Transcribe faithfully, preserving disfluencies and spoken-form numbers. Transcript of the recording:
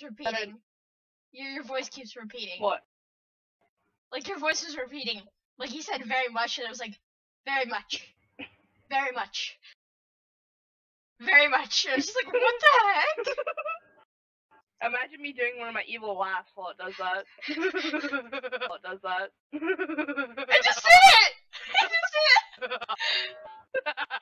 keeps repeating. Your your voice keeps repeating. What? Like your voice is repeating. Like he said very much, and it was like very much, very much, very much. And I was just like, what the heck? Imagine me doing one of my evil laughs while it does that. While it does that. I just did it. I just did it.